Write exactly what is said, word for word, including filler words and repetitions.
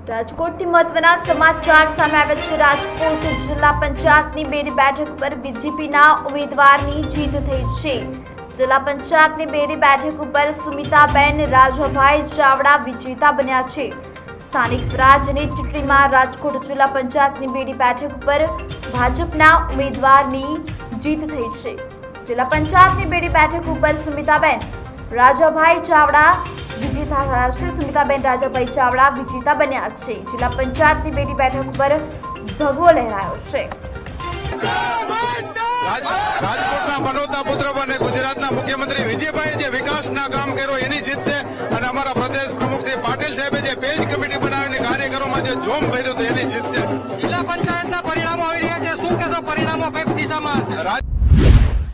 રાજકોટથી મહત્વના સમાચાર સામે આવ્યા છે। રાજકોટ જિલ્લા પંચાયતની બેડી બેઠક પર બીજેપીના ઉમેદવારની જીત થઈ છે। જિલ્લા પંચાયતની બેડી બેઠક ઉપર સુમિતાબેન રાજાભાઈ ચાવડા વિજેતા બન્યા છે। સ્થાનિક સ્વરાજની ચૂંટણીમાં રાજકોટ જિલ્લા પંચાયતની બેડી બેઠક પર ભાજપના ઉમેદવારની જીત થઈ છે। જિલ્લા પંચાયતની બેડી બેઠક ઉપર સુમિતાબેન રાજાભાઈ ચાવડા विजेता થયા છે। સુમિતાબેન રાજાભાઈ ચાવડા વિજેતા બન્યા છે। જિલ્લા પંચાયતની બેડી બેઠક પર ભગવો લહેરાયો છે। રાજકોટના બનોતા પુત્ર બને ગુજરાતના મુખ્યમંત્રી વિજયભાઈ જે વિકાસના કામ કર્યો એની જીત છે અને અમારા પ્રદેશ પ્રમુખ શ્રી પાટીલ સાહેબે જે પેજ કમિટી બનાવીને કાર્યકરોમાં જે જોમ ભર્યો હતો એની જીત છે। જિલ્લા પંચાયતના પરિણામો આવી રહ્યા છે, શું કહેશો? પરિણામો કઈ દિશામાં છે?